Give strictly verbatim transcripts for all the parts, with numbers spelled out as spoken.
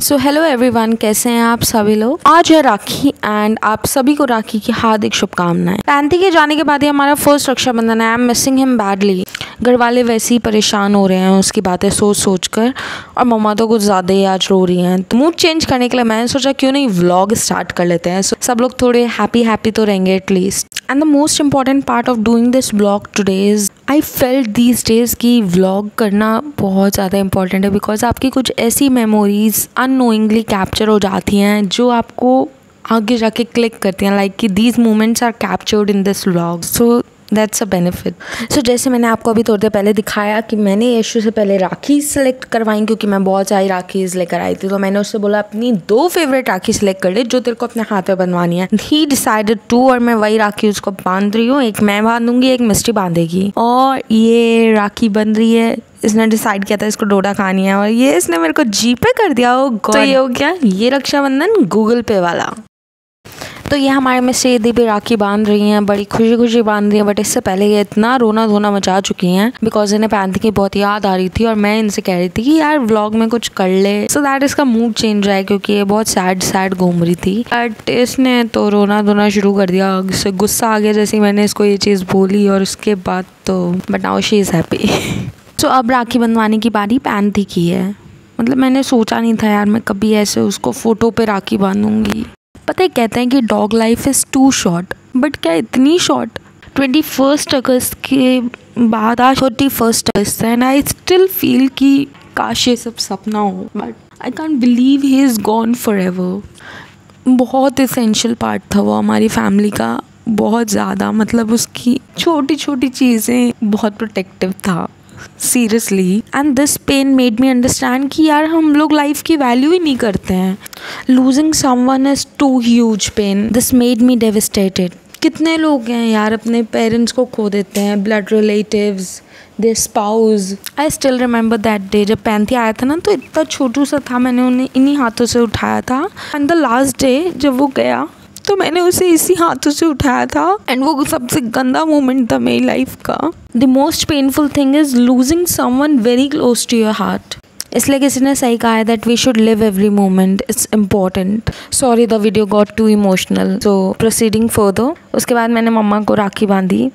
So hello everyone, कैसे हैं आप सभी लोग। आज है राखी एंड आप सभी को राखी की हार्दिक शुभकामनाएं। पैंती के जाने के बाद ही हमारा फर्स्ट रक्षाबंधन है। I am missing him badly. घर वाले वैसे ही परेशान हो रहे हैं उसकी बातें सोच सोच कर, और मम्मा तो कुछ ज़्यादा ही आज रो रही हैं। तो मूड चेंज करने के लिए मैंने सोचा क्यों नहीं व्लॉग स्टार्ट कर लेते हैं। so, सब लोग थोड़े हैप्पी हैप्पी तो रहेंगे at least. And the most important part of doing this vlog today is I felt these days की व्लॉग करना बहुत ज़्यादा इंपॉर्टेंट है, बिकॉज आपकी कुछ ऐसी मेमोरीज अननोइंगली कैप्चर हो जाती हैं जो आपको आगे जाके क्लिक करती हैं, लाइक कि these moments are captured in this vlog. So that's a benefit. So जैसे मैंने आपको अभी थोड़ी देर पहले दिखाया कि मैंने यशु से पहले राखी सेलेक्ट करवाई, क्योंकि मैं बहुत सारी राखीज़ लेकर आई थी। तो मैंने उससे बोला अपनी दो फेवरेट राखी सेलेक्ट कर ले जो तेरे को अपने हाथ पे बनवानी है। ही डिसाइडेड टू, और मैं वही राखी उसको बांध रही हूँ। एक मैं बांधूंगी, एक मिस्टी बांधेगी। और ये राखी बन रही है। इसने डिसाइड किया था इसको डोडा खानी है और ये इसने मेरे को जी पे कर दिया। Oh god. तो ये हो गया ये रक्षाबंधन गूगल पे वाला। तो ये हमारे में से दी भी राखी बांध रही हैं, बड़ी खुशी खुशी बांध रही हैं। बट इससे पहले ये इतना रोना धोना मचा चुकी हैं बिकॉज इन्हें पैंती की बहुत याद आ रही थी, और मैं इनसे कह रही थी कि यार व्लॉग में कुछ कर ले सो दैट इसका मूड चेंज रहा है, क्योंकि ये बहुत सैड सैड घूम रही थी। बट इसने तो रोना धोना शुरू कर दिया। इससे गुस्सा आ गया जैसे मैंने इसको ये चीज़ बोली, और उसके बाद तो but now she is happy. So अब राखी बंधवाने की बारी पैंती की है। मतलब मैंने सोचा नहीं था यार मैं कभी ऐसे उसको फोटो पे राखी बांधूंगी। पता है कहते हैं कि dog life is too short, but क्या इतनी शॉर्ट। ट्वेंटी फर्स्ट अगस्त के बाद आज थर्टी फर्स्ट अगस्त है एंड आई स्टिल फील कि काश ये सब सपना हो, but I can't believe he is gone forever. बहुत इसेंशियल पार्ट था वो हमारी फैमिली का, बहुत ज़्यादा। मतलब उसकी छोटी छोटी चीज़ें बहुत प्रोटेक्टिव था seriously. And this pain made me understand कि यार हम लोग लाइफ की वैल्यू ही नहीं करते हैं। Losing someone is too huge pain. This made me devastated. कितने लोग हैं यार अपने पेरेंट्स को खो देते हैं, blood relatives, their spouse. I still remember that day जब पैंती आया था ना, तो इतना छोटू सा था, मैंने उन्हें इन्हीं हाथों से उठाया था। एंड द लास्ट डे जब वो गया तो मैंने उसे इसी हाथों से उठाया था, एंड वो सबसे गंदा मोमेंट था मेरी लाइफ का। The most painful thing is losing someone very close to your heart. इसलिए किसी ने सही कहा है that we should live every moment, it's important. Sorry the video got too emotional, so proceeding further. उसके बाद मैंने मम्मा को राखी बांधी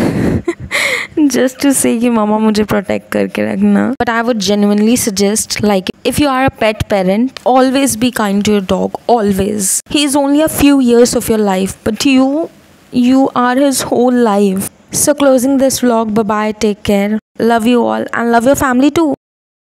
जस्ट टू से कि मम्मा मुझे प्रोटेक्ट करके रखना। But I would genuinely suggest, like if you are a pet parent, always be kind to your dog, always. He is only a few years of your life, but you you are his whole life. So closing this vlog, bye bye, take care, love you all and love your family too.